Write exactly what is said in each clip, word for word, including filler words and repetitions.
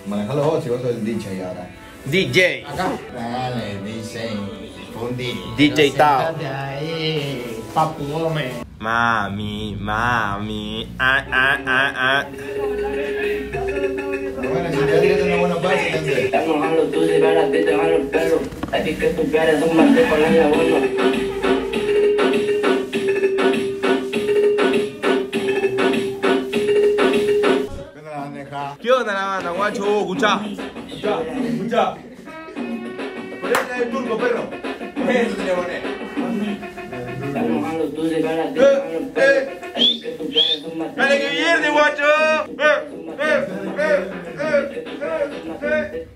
Manejalo vos si vos sos el D J ahora. D J. Acá. Dale, D J. Fundi. D J Tao. Ahí, Papu Gómez. Mami, mami. Ah, ah, ah, ah. Bueno, si te da directo una buena parte, entonces. Estás mojando tú, si van a ti, te van los pelos. A ti que tu cara es un martillo con la bola. ¿Qué onda la banda, guacho? Escuchá. Escuchá, escuchá. Ponete el turco, perro. Eso te le pones. Estás mojando tú, si van a ti, te van los pelos. A ti que tu cara es un martillo. ¡Dale que viene, guacho! ¡Eh! ¡Eh! ¡Eh! ¡Eh!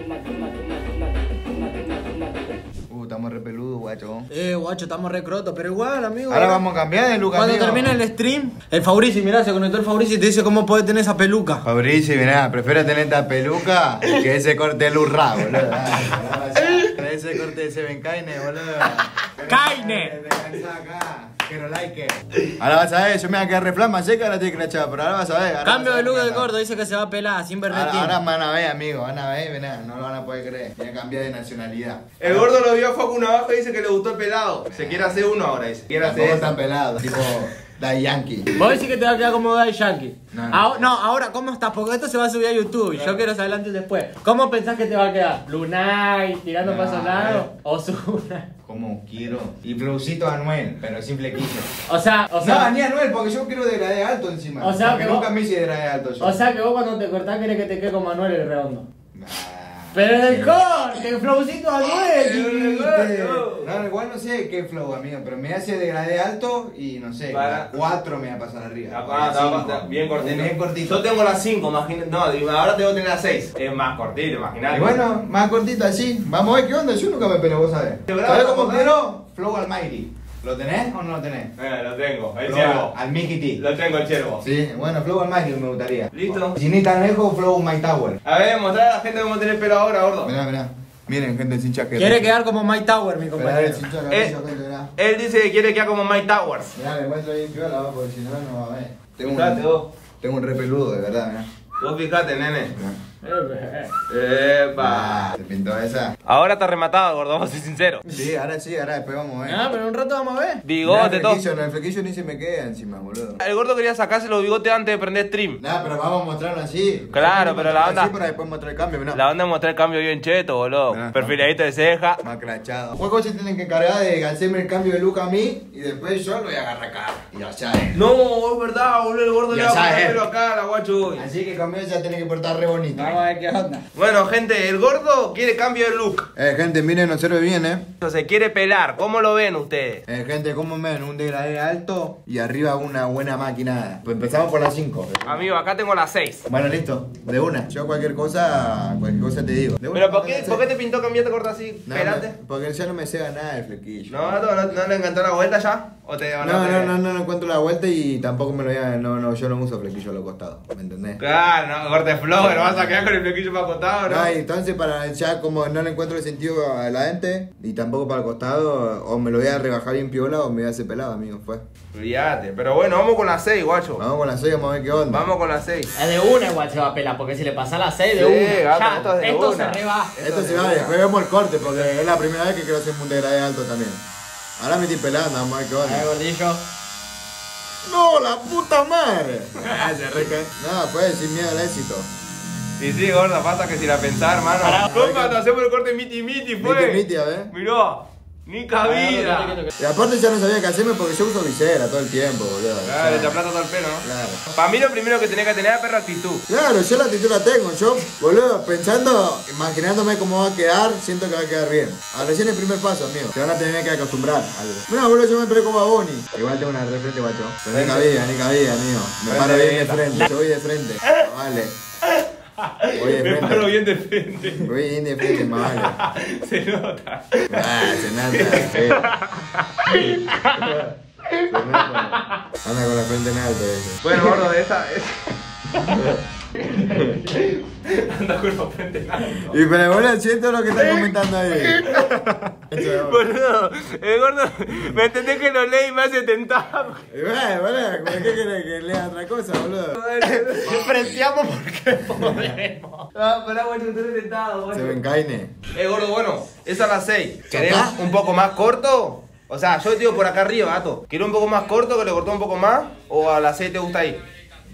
Uh, estamos re peludos, guacho. Eh, guacho, estamos re crotos, pero igual, amigo. Ahora vamos a cambiar de look, Cuando amigo. termine el stream, el Fabrici, mirá, se conectó el Fabrici y te dice cómo podés tener esa peluca. Fabrici, mirá, prefiero tener esta peluca que ese corte de Lurra, boludo. Que ese corte de Seven Kaine, boludo. ¡Kaine! Descansá acá. Quiero like. Ahora vas a ver, yo me voy a quedar reflama seca, ahora estoy crachado, pero ahora vas a ver. Cambio de look de del gordo, dice que se va a pelar, sin Ahora, berretín. ahora van a ver, amigo, van a ver, mirá, no lo van a poder creer. Voy a cambiar de nacionalidad. El gordo lo vio a Facu Navaja y dice que le gustó el pelado. Se quiere hacer uno ahora, dice. Quiere hacer Tampoco eso. tan pelado, tipo Daddy Yankee. Vos decís que te va a quedar como Daddy Yankee. No, no. Ahora, no, ahora, ¿cómo estás? Porque esto se va a subir a YouTube. Yo quiero saber antes y después. ¿Cómo pensás que te va a quedar? ¿Lunay, tirando No, pasos eh. largos? ¿Ozuna? Como quiero. Y flowcito Anuel, pero sin flequillo. O sea, o No, sea... ni Anuel, porque yo quiero degradé alto encima. O sea Porque que vos- nunca me hice degradé alto yo. O sea que vos cuando te cortás querés que te quede como Manuel el redondo. Nah. Pero en el corte, el flowcito a Manuel. No, igual no sé qué flow, amigo, pero me hace degradé alto y no sé, Para. cuatro me va a pasar arriba. Ah, está, Cinco. está bien cortito. Bien cortito. Yo tengo las cinco, imagínate. No, digo, ahora tengo que tener las seis. Es más cortito, imagínate. Y bueno, más cortito así. Vamos a ver qué onda, yo nunca me peleo, vos sabés. ¿Sabés cómo quiero? Flow Almighty. ¿Lo tenés o no lo tenés? Eh, lo tengo, el Flow ciervo. al Mickey T. Lo tengo, el ciervo. Sí, bueno, Flow Almighty me gustaría. Listo. Si ni tan lejos, Flow My Tower. A ver, mostrar a la gente cómo tener pelo ahora, gordo. Mirá, mirá. Miren, gente sin chaqueta. Quiere quedar como Mike Tower, mi Mirá, compañero. sin chaqueta, Eh. gente, mirá. Él dice que quiere quedar como Mike Towers. Mirá, le muestro ahí piola, va, porque si no, no va a ver. Tengo Fíjate un, vos. tengo un re peludo, de verdad, mirá. Vos fijate, nene. Mirá. Epa. Ah, ¿te pintó esa? Ahora está rematado, gordo, vamos a ser sinceros. Sí, ahora sí, ahora después vamos a ver. Ah, pero en un rato vamos a ver. Bigote, Mirá, el todo. flequillo, no, el flequillo ni se me queda encima, boludo. El gordo quería sacarse los bigotes antes de prender stream. Nah, pero vamos a mostrarlo así. Claro, pero la onda- Así para después mostrar el cambio, mirá. La onda de mostrar el cambio bien cheto, boludo. Mirá. Perfiladito de ceja. Más crachado. Juegos se tienen que encargar de hacerme el cambio de look a mí y después yo lo voy a agarrar acá. Y ya sabes. No, es verdad, boludo, el gordo Ya le va a poner sabes. pelo acá a la guacho. Así que conmigo ya tiene que portar re bonito. Vamos a ver qué onda. Bueno, gente, el gordo quiere cambio de look. Eh, gente, miren, observe bien, eh. Se quiere pelar, ¿cómo lo ven ustedes? Eh, gente, ¿cómo ven? Un degradé alto y arriba una buena máquina. Pues empezamos por las cinco. Amigo, acá tengo las seis. Bueno, listo, de una. Yo cualquier cosa, cualquier cosa te digo. De una, Pero ¿por cualquier qué, cosa. ¿por qué te pintó cambiarte corta así? No, Pelate. no, porque ya no me cega nada el flequillo. No, no, no, no le encantó la vuelta ya. ¿O te No, no, no, no, no encuentro la vuelta y tampoco me lo voy a... No, no, yo no uso flequillo a los costados, ¿me entendés? Claro, no, corte flow, pero vas a quedar con el flequillo para acostado, ¿no? No, y entonces para ya como no le encuentro el sentido a la lente y tampoco para el costado, o me lo voy a rebajar bien piola o me voy a hacer pelado, amigo, fue. Fíjate, pero bueno, vamos con las seis, guacho. Vamos con la seis, vamos a ver qué onda. Vamos con las seis. Es de una igual se va a pelar, porque si le pasa a las seis de Sí, una. gato, ya, esto es de esto una. se reba. Esto se va, después vemos el corte porque es la primera vez que quiero hacer un degradé alto también. Ahora me estoy pelando, vamos a ver qué A ver, onda. gordillo. ¡No, la puta madre! Ah, se re cae. No, pues sin miedo al éxito. Sí, sí, gorda, pasa que si la pensás, hermano. Pará. Compa, te hacemos el corte miti miti, fue. Miti, miti, a ver. Mirá, ni cabida. Y aparte ya no sabía qué hacerme porque yo uso visera todo el tiempo, boludo. Claro, O te sea, aplasta todo el pelo, ¿no? Claro. Para mí lo primero que tenés que tener es perra actitud. Claro, yo la actitud la tengo, yo, boludo, pensando, imaginándome cómo va a quedar, siento que va a quedar bien. A recién el primer paso, amigo, te van a tener que acostumbrar a algo. Mira, boludo, yo me peleo como a Bonnie. Igual tengo una de frente, guacho. Pero ni cabida, ni cabida, amigo. Me paro bien de frente, yo voy de frente. Vale. Voy de Me frente. paro bien de frente. Voy bien de frente, más vale. Se nota. Ah, se nota, sí. Se nota. Anda con la frente en alto, ese. Bueno, gordo, de esa. Es... Anda con los frente alto. Y pero boludo, siento lo que están comentando ahí. Boludo, el gordo, me entendés que lo leí y me hace tentar. Y bueno, boludo, ¿por qué querés que lea otra cosa, boludo? Frenteamos porque podemos. Ah, pará, bueno, estoy tentado, Se ven caine. Eh, gordo, bueno, es a las seis. ¿Querés un poco más corto? O sea, yo te digo por acá arriba, gato. ¿Quieres un poco más corto, que le cortó un poco más? ¿O a las seis te gusta ahí?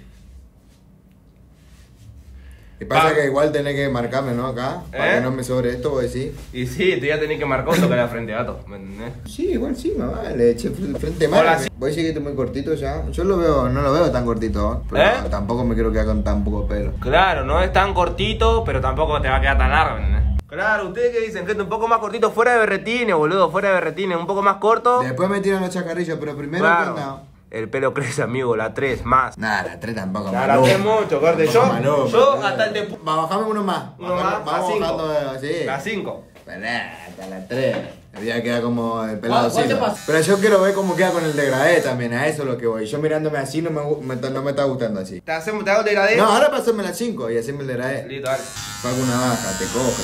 Y pasa Ah. que igual tenés que marcarme, ¿no? Acá, para ¿Eh? que no me sobre esto, vos decís. Y sí, te voy a tener que marcar un toque a la frente, gato. ¿Me entendés? Sí, igual sí, mamá, le eché fr- frente mal. Hola, sí. Voy a decir que estoy muy cortito ya. Yo lo veo, no lo veo tan cortito, ¿eh? Pero ¿Eh? tampoco me quiero quedar con tan poco pelo. Claro, no es tan cortito, pero tampoco te va a quedar tan largo, ¿me entendés? Claro, ¿ustedes qué dicen? Gente, un poco más cortito, fuera de berretines, boludo, fuera de berretines, un poco más corto. Después me tiran los chacarrillos, pero primero Claro. ¿qué onda? El pelo crece, amigo, la tres más. Nah, la tres tampoco. La, la maluco. tres mucho, corte. Yo, Tampoco maluco, yo boludo. hasta el de... Va, bajame uno más. Uno Bajame- más, vamos a cinco. bajando así. La cinco. Pará, hasta la tres. Me voy a quedar como el pelado ¿Cuál- cuál así. te pasa? Pero yo quiero ver cómo queda con el degradé también, a eso es lo que voy. Yo mirándome así no me, gu- me ta- no me está gustando así. ¿Te, hacemos, te hago el degradé? No, ahora pasarme la cinco y hacerme el degradé. Listo, dale. Pago una baja, te coge.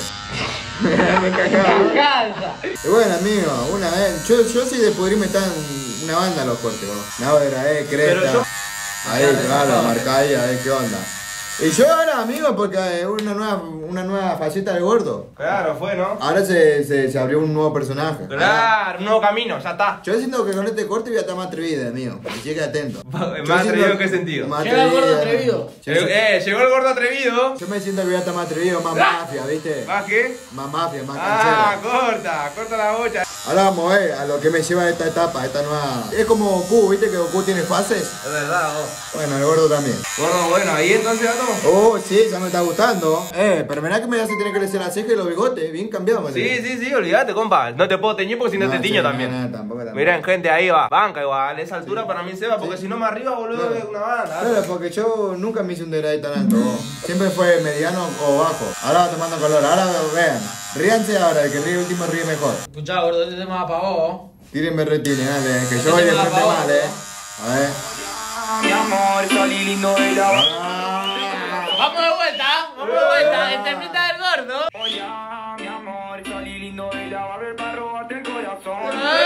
Cansa. Y bueno, amigo, una vez. Yo, yo sí de pudrirme está en una banda los cortes, vos. Me hago degradé, cresta. Pero yo- Ahí, claro, marca ahí, a ver qué onda. Y yo ahora, amigo, porque es una nueva, una nueva faceta del gordo. Claro, fue, ¿no? Ahora se, se, se abrió un nuevo personaje. Ahora- Claro, un nuevo camino, ya está. Yo siento que con este corte voy a estar más atrevido, amigo. Así que atento. ¿Más Yo atrevido siento- en qué sentido? Más Llega el gordo atrevido. Yo, Eh, eh, llegó el gordo atrevido. yo me siento que voy a estar más atrevido, más mafia, ¿viste? ¿Más qué? Más mafia, más Ah, canchero. corta, corta la bocha. Ahora vamos a ver a lo que me lleva esta etapa, esta nueva. Es como Goku, ¿viste que Goku tiene fases? Es verdad, vos. Bueno, el gordo también. Gordo, bueno, ahí entonces, gato. Oh, sí, ya me está gustando. Eh, pero mirá que me hace tener que crecer las cejas y los bigotes, bien cambiado, me Sí, parece. sí, sí, olvídate, compa. No te puedo teñir porque si no, te tiño sí, también. No, no, tampoco, tampoco. Miren, gente, ahí va. Banca igual, esa altura para mí se va, porque Sí. si no más arriba, boludo, Claro. es una banda. Claro, porque yo nunca me hice un degradé tan alto. vos. Siempre fue mediano o bajo. Ahora va tomando color. Ahora vean. Ríanse ahora, el que ríe último ríe mejor. Escuchá, gordo, este tema va para vos. Tírenme retines, dale, que yo voy de Este tema frente va pa' mal, vos, eh. A ver. Mi amor, salí lindo de la Vamos de vuelta, vamos de vuelta. El temita del gordo. olla. Mi amor, salí lindo de la barber para robarte el corazón.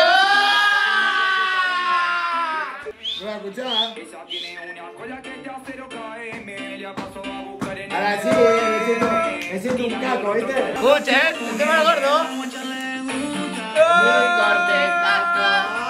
¿Me vas a escuchar? Ella tiene una cola que ya cero K M. Ya pasó a buscar en Ahora sí, eh, me siento, me siento un caco, ¿viste? Escuchen, el tema del gordo. Muy corte, caco.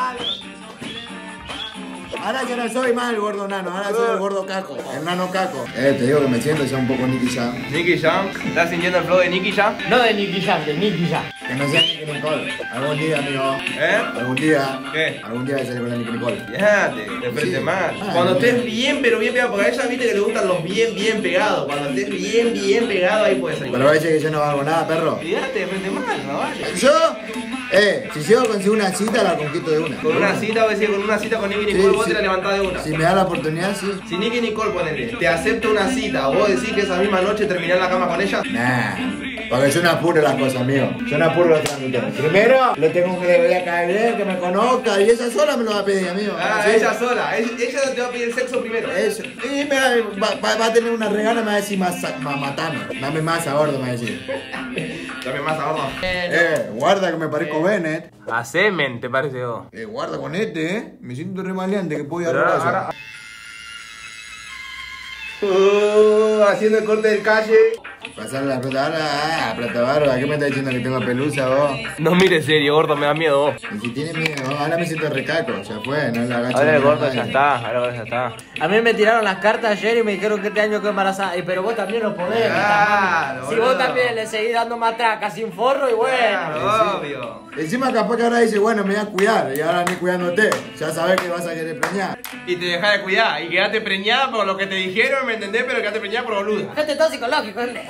Ahora yo no soy más el gordo nano, ahora soy el gordo caco, el nano caco. Eh, te digo que me siento ya un poco Nicky Jam. Nicky Jam, ¿estás sintiendo el flow de Nicky Jam? No de Nicky Jam, de Nicky Jam. Que no sea Nicky Nicole. Algún día, amigo. ¿Eh? Algún día. ¿Qué? Algún día voy a salir con la Nicky Nicole. Fíjate, de frente Sí. más. Ah, Cuando no. estés bien, pero bien pegado, porque a ella viste que le gustan los bien, bien pegados. Cuando estés bien, bien pegado, ahí puedes salir. Pero va a decir que yo no valgo nada, perro. Fíjate, de frente más, no vale. Yo, eh, si yo consigo una cita, la conquisto de una. Con una cita, voy a decir, con una cita con Nicky Nicole, Sí, vos sí. te la levantás de una. Si me da la oportunidad, sí. Si Nicky Nicole, ponele, te acepta una cita, o vos decís que esa misma noche terminás en la cama con ella. Nah, porque yo no apuro las cosas, amigo. Yo no apuro los trámites. Primero, le tengo que le voy a caer bien, que me conozca, y ella sola me lo va a pedir, amigo. Ah, Sí. ella sola, ella, ella te va a pedir sexo primero. Eso. Y me va, va- va a tener una regana, me va a decir más, más matame. Dame más a gordo, me va a decir. Dame más abajo. Eh, guarda que me parezco Bennett. A semen, te parece vos. Eh, guarda con este, eh. Me siento re maleante que puedo ir a Pero robar. ahora- Uh, haciendo el corte del calle. Pasar la plata barba, ah, plata barba, ¿qué me estás diciendo que tengo pelusa vos? No mires serio, gordo, me da miedo vos. Y si tienes miedo, ahora me siento recaco, ya fue, no la agacho. Ahora el ni gordo nada. ya está, ahora el gordo ya está. A mí me tiraron las cartas ayer y me dijeron que este año quedó embarazada. Y pero vos también lo podés. Claro, Si boludo. vos también le seguís dando matraca sin forro y bueno. Claro, obvio. Encima capaz que ahora dice, bueno, me voy a cuidar, y ahora ni cuidándote, ya sabés que vas a querer preñar. Y te dejás de cuidar, y quedaste preñada por lo que te dijeron, ¿me entendés? Pero quedaste preñada por boluda. Gente todo psicológico, ¿eh?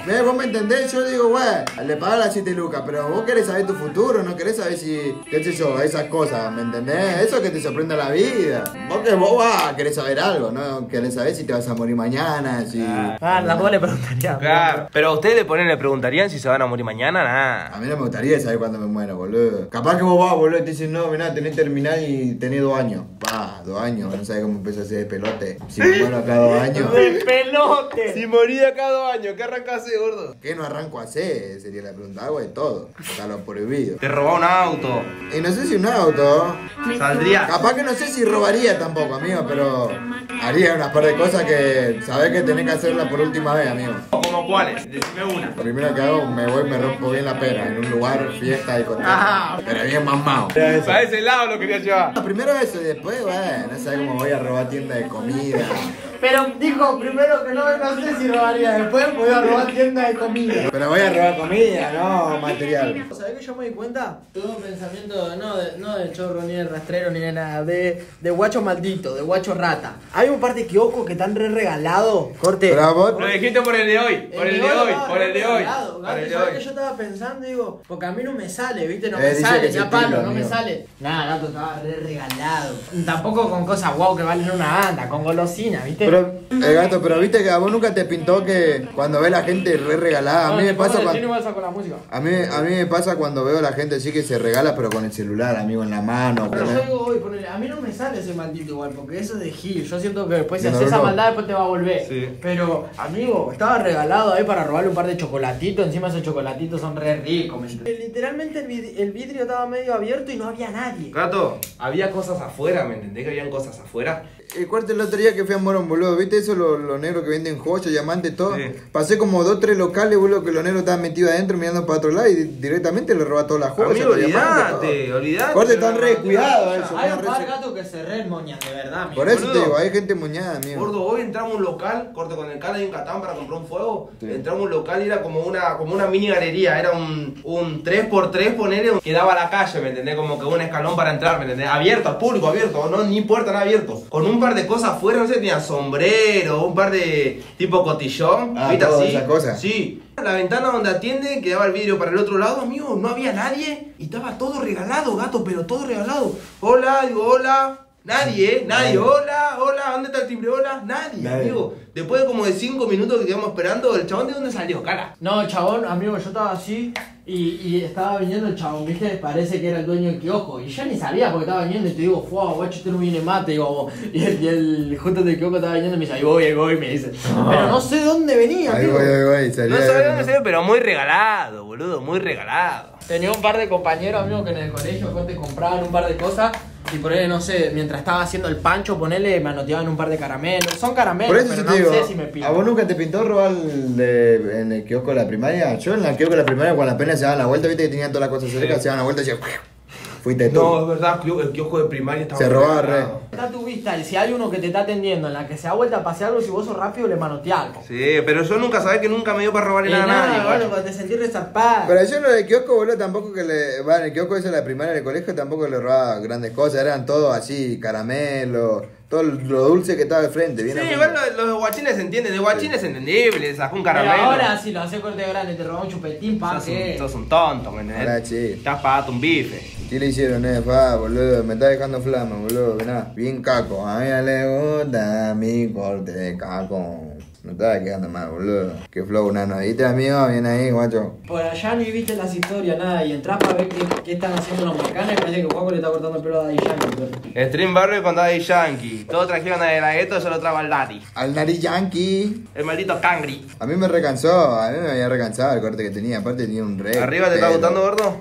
¿Ves? Vos me entendés, yo digo, güey, le pagas las siete lucas, pero vos querés saber tu futuro, no querés saber si, qué sé yo, esas cosas, ¿me entendés? Eso que te sorprenda la vida. Vos que vos vas, querés saber algo, ¿no? Querés saber si te vas a morir mañana, si... Ah, la vos le preguntaría. Claro. Pero a ustedes le ponen, le preguntarían si se van a morir mañana, A nada. mí no me gustaría saber cuándo me muero, boludo. Capaz que vos vas, boludo, y te dicen, no, mirá, tenés terminal y tenés dos años. Pa, dos años, no sabés cómo empezó a hacer de pelote. Si me muero acá dos años. ¡De pelote! Si morí de acá dos años, ¿qué arrancaste, gordo? ¿Qué no arranco a hacer? Sería la pregunta. Hago de todo. Hasta lo prohibido. Te robó un auto. Y no sé si un auto. Saldría. Capaz que no sé si robaría tampoco, amigo, pero haría unas par de cosas que sabés que tenés que hacerlas por última vez, amigo. ¿Como cuáles? Decime una. Lo primero que hago, me voy y me rompo bien la pera en un lugar, fiesta y contento. Ah. Pero bien mamado. Para ese lado lo quería llevar. Primero eso y después, bueno, no sé cómo voy a robar tienda de comida. Pero dijo primero que no, no sé si robaría, después voy a robar tienda de comida. Pero voy a robar comida, no material. ¿Sabés que yo me di cuenta? Tuve un pensamiento no de, no de chorro, ni de rastrero, ni de nada, de, de guacho maldito, de guacho rata. Hay un par de kioscos que están re regalados. Corte. Pero vos, Lo dijiste por el de hoy, por el de hoy, estaba por el de hoy. regalado, Por el de ¿sabés que hoy. yo estaba pensando, digo, porque a mí no me sale, ¿viste? No Eh, me dice sale, que ni se a palo, tira, no me amigo. sale. Nada, gato, estaba re regalado. Tampoco con cosas guau que valen una banda, con golosinas, ¿viste? pero, eh, gato, pero viste que a vos nunca te pintó que cuando ves la gente re regalada. A mí me pasa cuando. con la música. A mí, a mí me pasa cuando veo a la gente así que se regala, pero con el celular, amigo, en la mano. Pero con yo el- digo, hoy, ponele, a mí no me sale ese maldito igual, porque eso es de Gil. Yo siento que después si No, haces no, esa no. maldad, después te va a volver. Sí. Pero, amigo, estaba regalado ahí para robarle un par de chocolatitos. Encima esos chocolatitos son re ricos. ¿me entendés? Literalmente el, vid- el vidrio estaba medio abierto y no había nadie. Gato, había cosas afuera, ¿me entendés que habían cosas afuera? El cuarto el otro día que fui a Morón, boludo, ¿viste eso? Los lo negros que venden joyas, diamantes, todo. Sí. Pasé como dos, tres locales, boludo, que los negros estaban metidos adentro mirando para otro lado y di- directamente le roba todas las joyas. Amigo, los diamantes, olvidate, todo. olvidate. Corte, están re cuidados eso. Hay están un re par se- gatos que se re moñan, de verdad, amigo. Por eso Boludo. te digo, hay gente muñada, amigo. Gordo, hoy entramos a un local, corte con el cara ahí en Catán para comprar un fuego. Sí. Entramos a un local y era como una, como una mini galería, era un, un tres por tres, ponele, que daba a la calle, ¿me entendés? Como que un escalón para entrar, ¿me entendés? Abierto, al público, abierto, no, ni puerta, nada abierto. Con un par de cosas afuera, no sé, tenía sombrero, un par de tipo cotillón, Ah, ¿viste todas así? esas cosas. Sí. La ventana donde atiende, que daba el vidrio para el otro lado, amigo, no había nadie y estaba todo regalado, gato, pero todo regalado. Hola, digo, hola. Nadie, ¿eh? Nadie. Hola, hola, ¿dónde está el timbre? Hola, nadie, Nadie. amigo. Después de como de cinco minutos que quedamos esperando, ¿el chabón de dónde salió, cara? No, chabón, amigo, yo estaba así y, y estaba viniendo el chabón, viste, parece que era el dueño del kiosco. Y yo ni sabía porque estaba viniendo y te digo, fuá, guacho, este no viene más, te digo, y el, y el justo del kiosco estaba viniendo y me dice, ahí voy, ahí voy, me dice. Pero no sé dónde venía, Ahí amigo. voy, ahí voy, salí No ahí, sabía ¿no? dónde salió, pero muy regalado, boludo, muy regalado. Tenía un par de compañeros, amigos, que en el colegio corte, compraban un par de cosas y por ahí, no sé, mientras estaba haciendo el pancho, ponele, me anoteaban un par de caramelos. Son caramelos, Por eso pero yo no te digo, sé si me piden. ¿a vos nunca te pintó robar el de- en el kiosco de la primaria? Yo en la kiosco de la primaria, cuando apenas se daban la vuelta, viste que tenían todas las cosas cerca, se daban la vuelta y decía, fuiste tú. No, es verdad, el kiosco de primaria estaba Se muy robaba regalado. Está a tu vista, y si hay uno que te está atendiendo en la que se da vuelta a pasear algo, si vos sos rápido, le manoteás algo. Sí, pero yo nunca sabía que nunca me dio para robarle Y nada a nadie, nada, bueno, guacho. cuando te sentís resarpado. Pero yo lo de kiosco, boludo, tampoco que le. Va, en el kiosco ese de la primaria del colegio tampoco le robaba grandes cosas, eran todo así, caramelos, todo lo dulce que estaba al frente, bien Sí, al igual frente. los, los guachines se entienden, de guachines es entendible, sacó un Pero caramelo. ahora si lo haces corte grande, te robás un chupetín, pa, sos, que... un, sos un tonto, ¿me entendés? Ahora, che. Estás pagando un bife. ¿Qué le hicieron, eh? Pa, boludo, me está dejando flama, boludo, que nada. Bien caco, a mí le gusta mi corte de caco. No estaba quedando mal, boludo. Qué flow, nano. ¿Viste, amigo? Bien ahí, guacho. Por allá ni viste las historias, nada, y entras para ver qué, qué están haciendo los mexicanos y parece que Juaco le está cortando el pelo a Daddy Yankee. Stream Barrio con Daddy Yankee. Todos trajeron a la gueto, solo traba al Daddy. Al nariz yankee. El maldito Cangri. A mí me recansó, a mí me había recansado el corte que tenía. Aparte tenía un re. ¿Arriba te está pelo. gustando, gordo?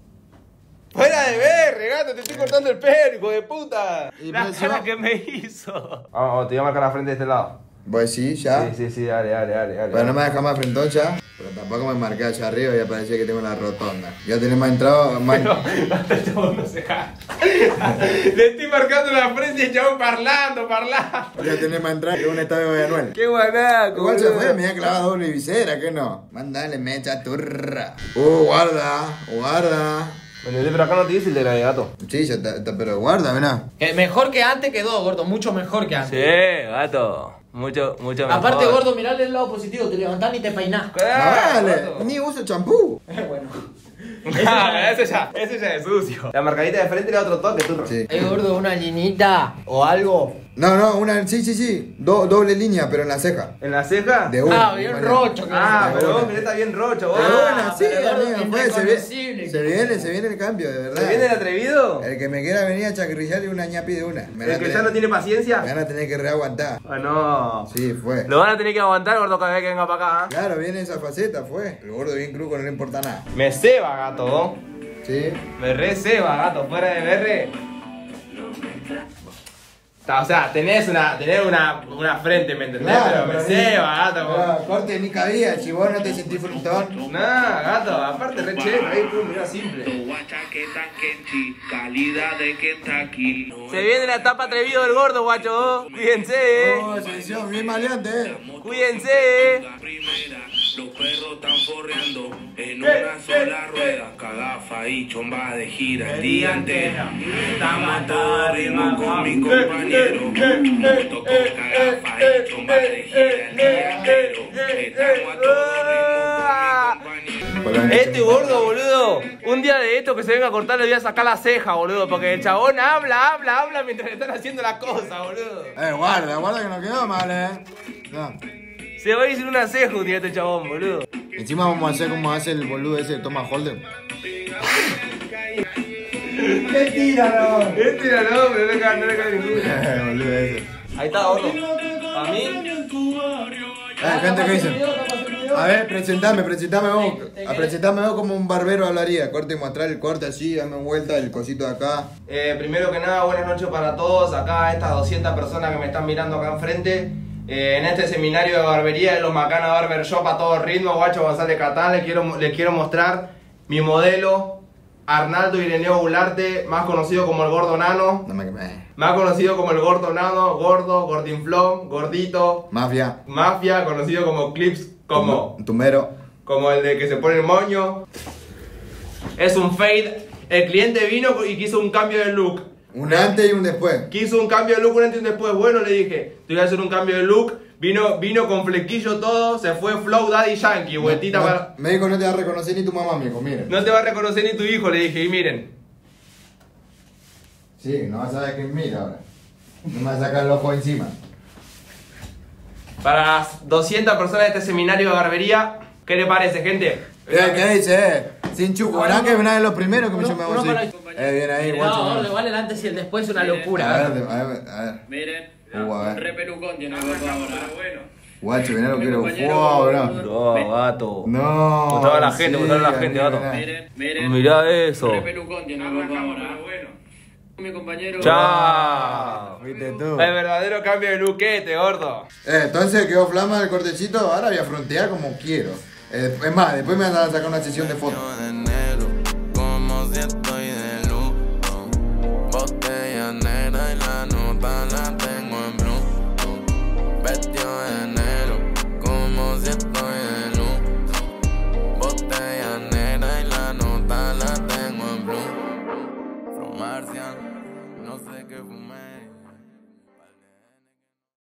¡Fuera de ver, regato! ¡Te estoy cortando el pelo, hijo de puta! Y La pues, cara yo- que me hizo. Vamos, vamos, te voy a marcar la frente de este lado. Pues sí, ya. Sí, sí, sí, dale, dale, dale. dale. Pero no me deja más frentón ya. Pero tampoco me marqué allá arriba y ya parecía que tengo la rotonda. Ya tenemos entrado. Más... Pero, hasta el chabón no se jala. Le estoy marcando la frente y el chabón parlando, parlando. Ya tenemos entrado en un estadio de Anuel. ¡Qué guanaco! Igual se boludo. fue, me había clavado doble visera, ¿qué no? Mándale mecha turra. Uh, guarda, guarda. Bueno, pero acá no te dice el de la de gato. Sí, ya está, está- pero guarda, mirá. Que mejor que antes quedó, gordo, mucho mejor que antes. Sí, gato. Mucho, mucho mejor. Aparte, gordo, mirale el lado positivo, te levantás y te peinás. Ah, Vale, gordo. ni uso champú. Bueno. Ah, ese ya, ese ya es sucio. La marcadita de frente era otro toque, turro. Sí. Eh, gordo, una linita o algo. No, no, una, sí, sí, sí. Do- doble línea, pero en la ceja. ¿En la ceja? De una. Ah, bien mañana. rocho. Ah, De pero una. vos mirá, está bien rocho, vos. De Ah, una, sí, pero gordo, amigo, pues, se, viene, irreconocible. se viene, se viene el cambio, de verdad. ¿Se viene el atrevido? El que me quiera venir a chacrillar y una ñapi de una. Me van a ¿El que ya tener- no tiene me paciencia? van a tener que reaguantar. Ah, no. Sí, fue. Lo van a tener que aguantar, gordo, cada vez que venga para acá. ¿eh? Claro, viene esa faceta, fue. El gordo bien cruco, no le importa nada. Me ceba, gato, ¿no? Sí. Me re ceba, gato, fuera de berre. O sea, tenés una, tenés una, una frente, ¿me entendés? pero me ni- ceba, gato. Claro, corte ni cabía, si vos no te sentís frutón. Nah, gato, aparte re chévere, ahí pum, mirá, simple. Calidad de Kentucky. Se viene la etapa atrevido del gordo, guacho. Cuídense, eh. Oh, selección, bien maleante, eh. Cuídense, eh. Primera, los perros están forreando en una sola rueda. Cagafa y chomba de gira el día entero. Estamos a todo ritmo con mi compañero. Tocó cagafa y chomba de gira el día entero. Estamos a todo ritmo con mi compañero. Este gordo, boludo, un día de esto que se venga a cortar le voy a sacar la ceja, boludo, porque el chabón habla, habla, habla mientras le están haciendo la cosa, boludo. Eh, guarda, guarda que no quedó mal, eh. No. Se va a ir sin una ceja un día este chabón, boludo. Encima vamos a hacer como hace el boludo ese de Thomas Holden. Mentira, no. Este era no, pero no le cae, no le cae ninguna. Eh, boludo ese. Ahí está, gordo. A mí. Eh, gente, ¿qué dicen? A ver, presentame, presentame vos. A presentame vos como un barbero hablaría. Corte y mostrar el corte así, dame vuelta el cosito de acá. Eh, primero que nada, buenas noches para todos. Acá estas doscientas personas que me están mirando acá enfrente. Eh, en este seminario de barbería de los Macana Barber Shop a todo ritmo, guacho González Catán, les quiero, les quiero mostrar mi modelo, Arnaldo Ireneo Gularte, más conocido como el Gordo Nano. No me quemé. Más conocido como el Gordo Nano, gordo, gordinflón, gordito. Mafia. Mafia, conocido como Clips, como, Tumbero. como el de que se pone el moño. Es un fade. El cliente vino y quiso un cambio de look. Un antes y un después. Quiso un cambio de look un antes y un después. Bueno, le dije, te voy a hacer un cambio de look. Vino, vino con flequillo todo, se fue Flow Daddy Yankee, vueltita No, para... me dijo no te va a reconocer ni tu mamá, me dijo, miren. No te va a reconocer ni tu hijo, le dije, y miren. Sí, no vas a saber quién mira ahora. No me vas a sacar el ojo encima. Para las doscientas personas de este seminario de barbería, ¿qué le parece, gente? Eh, ¿qué dice, eh? Sin chuco, ¿verdad que una de los primeros que me Uno- llamé uno así? para- Eh, bien ahí, guacho. No, no. gordo, igual el antes y el después es una A locura. ver, a ver, a ver. Miren, Uh, a ver. re pelucón tiene el gordo ahora. Bueno. Guacho, mirá lo que Mi era. compañero, Wow, bro. No, gato. No. Mostraba la gente, mostraba la gente, gato. mirá. Miren, miren. Mirá eso. Re pelucón tiene el gordo ahora. Bueno. Mi compañero. Chao. Viste tú. El verdadero cambio de look este, gordo. Eh, entonces quedó flama el cortecito. Ahora voy a frontear como quiero. Eh, es más, después me van a sacar una sesión de fotos.